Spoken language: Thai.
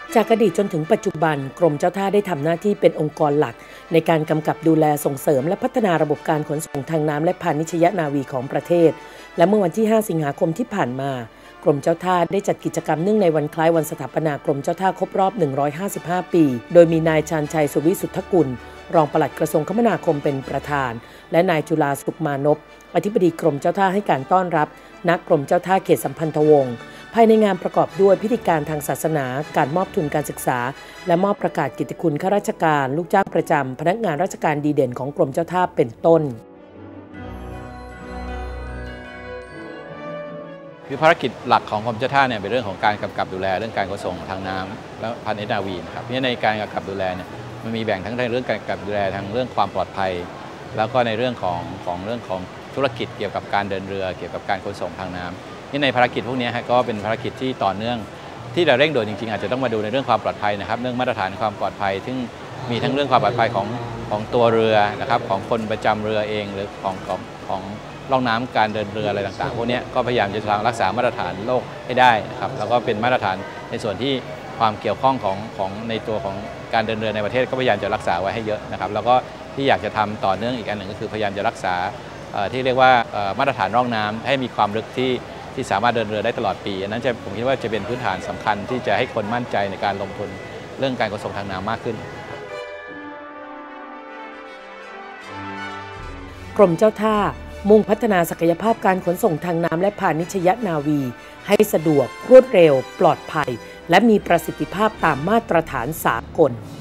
จากอดีตจนถึงปัจจุบันกรมเจ้าท่าได้ทำหน้าที่เป็นองค์กรหลักในการกำกับดูแลส่งเสริมและพัฒนาระบบการขนส่งทางน้ำและพาณิชยนาวีของประเทศและเมื่อวันที่ 5 สิงหาคมที่ผ่านมากรมเจ้าท่าได้จัดกิจกรรมเนื่องในวันคล้ายวันสถาปนากรมเจ้าท่าครบรอบ 155 ปีโดยมีนายชาญชัยสุวิสุทธกุลรองปลัดกระทรวงคมนาคมเป็นประธานและนายจุฬาสุขมานพอธิบดีกรมเจ้าท่าให้การต้อนรับณกรมเจ้าท่าเขตสัมพันธวงศ์ภายในงานประกอบด้วยพิธีการทางศาสนาการมอบทุนการศึกษาและมอบประกาศกิตติคุณข้าราชการลูกจ้างประจำพนักงานราชการดีเด่นของกรมเจ้าท่าเป็นต้นคือภารกิจหลักของกรมเจ้าท่าเนี่ยเป็นเรื่องของการกำกับดูแลเรื่องการขนส่งทางน้ำและพาณิชยนาวีนะครับเพราะในการกำกับดูแลเนี่ยมันมีแบ่งทั้งในเรื่องการกำกับดูแลทางเรื่องความปลอดภัยแล้วก็ในเรื่องของธุรกิจเกี่ยวกับการเดินเรือเกี่ยวกับการขนส่งทางน้ำในภารกิจพวกนี้ก็เป็นภารกิจที่ต่อเนื่องที่เราเร่งด่วนจริงๆอาจจะต้องมาดูในเรื่องความปลอดภัยนะครับเรื่องมาตรฐานความปลอดภัยซึ่งมีทั้งเรื่องความปลอดภัยของตัวเรือนะครับของคนประจำเรือเองหรือของร่องน้ำการเดินเรืออะไรต่างๆพวกนี้ก็พยายามจะรักษามาตรฐานโลกให้ได้นะครับแล้วก็เป็นมาตรฐานในส่วนที่ความเกี่ยวข้องของในตัวของการเดินเรือในประเทศก็พยายามจะรักษาไว้ให้เยอะนะครับแล้วก็ที่อยากจะทำต่อเนื่องอีกอันหนึ่งก็คือพยายามจะรักษาที่เรียกว่ามาตรฐานร่องน้ำให้มีความลึกที่สามารถเดินเรือได้ตลอดปีอันนั้นผมคิดว่าจะเป็นพื้นฐานสำคัญที่จะให้คนมั่นใจในการลงทุนเรื่องการขนส่งทางน้ำมากขึ้นกรมเจ้าท่ามุ่งพัฒนาศักยภาพการขนส่งทางน้ำและพาณิชยนาวีให้สะดวกรวดเร็วปลอดภัยและมีประสิทธิภาพตามมาตรฐานสากล